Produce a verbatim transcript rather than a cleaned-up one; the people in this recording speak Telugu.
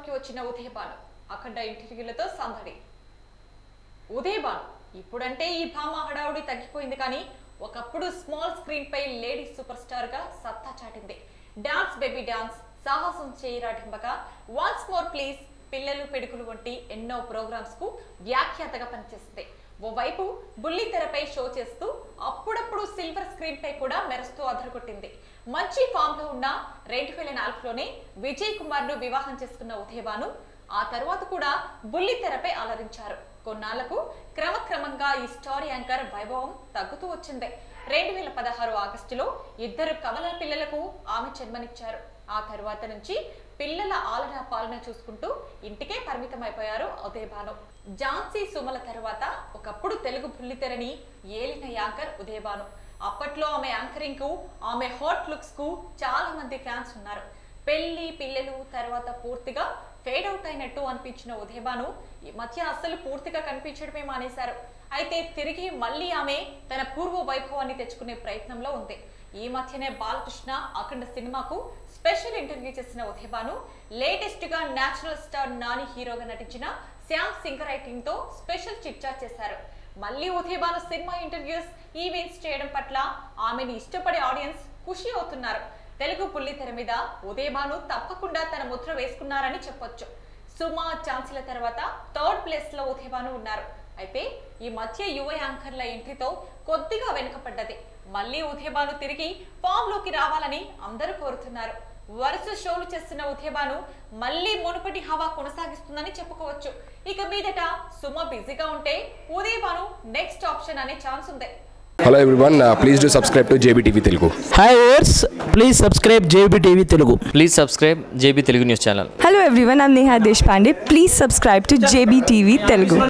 కి వచ్చిన ఉదయభాను అఖండ ఇంటర్వ్యూలతో సందడి. ఉదయభాను ఇప్పుడంటే ఈ భామ హడావుడి తగ్గిపోయింది, కానీ ఒకప్పుడు స్మాల్ స్క్రీన్ పై లేడీ సూపర్ స్టార్ గా సత్తా చాటింది. డాన్స్ బేబీ డాన్స్, సాహసం చేయరాటింపగా, వన్స్ మోర్ ప్లీజ్, పిల్లలు పెడుకులు వంటి ఎన్నో ప్రోగ్రామ్స్ కు వ్యాఖ్యాతగా పనిచేస్తుంది. ఓవైపు బుల్లి తెరపై షో చేస్తూ అప్పుడప్పుడు సిల్వర్ స్క్రీన్ పై కూడా మెరుస్తూ అదరగొట్టింది. మంచి ఫామ్ లో ఉన్న రెండు వేల నాలుగులోనే విజయ్ కుమార్ ను వివాహం చేసుకున్న ఉదయభాను ఆ తర్వాత కూడా బుల్లి తెరపై అలరించారు. కొన్నాళ్లకు క్రమక్రమంగా ఈ స్టార్ యాంకర్ వైభవం తగ్గుతూ వచ్చింది. రెండు వేల పదహారు ఆగస్టులో ఇద్దరు కమల పిల్లలకు ఆమె జన్మనిచ్చారు. ఆ తర్వాత నుంచి పిల్లల ఆలన పాలన చూసుకుంటూ ఇంటికే పరిమితం అయిపోయారు ఉదయభాను. ఝాన్సీ సుమల తర్వాత ఒకప్పుడు తెలుగు బుల్లితెరని ఏలిన యాంకర్ ఉదయభాను. అప్పట్లో ఆమె యాంకరింగ్ కు, ఆమె హాట్ లుక్స్ కు చాలా మంది ఫ్యాన్స్ ఉన్నారు. పెళ్లి పిల్లలు తర్వాత పూర్తిగా ఫేడ్ అవుట్ అయినట్టు అనిపించిన ఉదయభాను ఈ మధ్య అస్సలు పూర్తిగా కనిపించడమే మానేశారు. అయితే తిరిగి మళ్ళీ ఆమె తన పూర్వ వైభవాన్ని తెచ్చుకునే ప్రయత్నంలో ఉంది. ఈ మధ్యనే బాలకృష్ణ అఖండ సినిమాకు స్పెషల్ ఇంటర్వ్యూ చేసిన ఉదయభాను లేటెస్ట్ గా నేచురల్ స్టార్ నాని హీరోగా నటించిన శ్యామ్ సింగ్ రైటింగ్ తో స్పెషల్ చిట్ చాట్ చేశారు. మళ్ళీ ఉదయభాను సినిమా ఇంటర్వ్యూస్, ఈవెంట్స్ చేయడం పట్ల ఆమెను ఇష్టపడే ఆడియన్స్ ఖుషి అవుతున్నారు. తెలుగు బుల్లి తెర మీద ఉదయభాను తప్పకుండా తన ముద్ర వేసుకున్నారని చెప్పొచ్చు. సుమా, ఛాన్సీల తర్వాత థర్డ్ ప్లేస్ లో ఉదయభాను ఉన్నారు. అయితే ఈ మధ్య యువ యాంకర్ల ఎంట్రీతో కొద్దిగా వెనుకపడ్డది. మళ్ళీ ఉదయభాను తిరిగి ఫామ్ లోకి రావాలని అందరూ కోరుతున్నారు. వరుస షోలు చేస్తున్న ఉదయభాను మళ్ళీ మునుపటి హవా కొనసాగిస్తుందని చెప్పుకోవచ్చు. ఇక మీదట సుమ బిజీగా ఉంటే ఉదయభాను నెక్స్ట్ ఆప్షన్ అనే ఛాన్స్ ఉంది. Hello everyone, uh, please do subscribe to J B T V Telugu. Hi viewers, please subscribe J B T V Telugu. Please subscribe J B Telugu News channel. Hello everyone, I'm Neha Deshpande. Please subscribe to J B T V Telugu.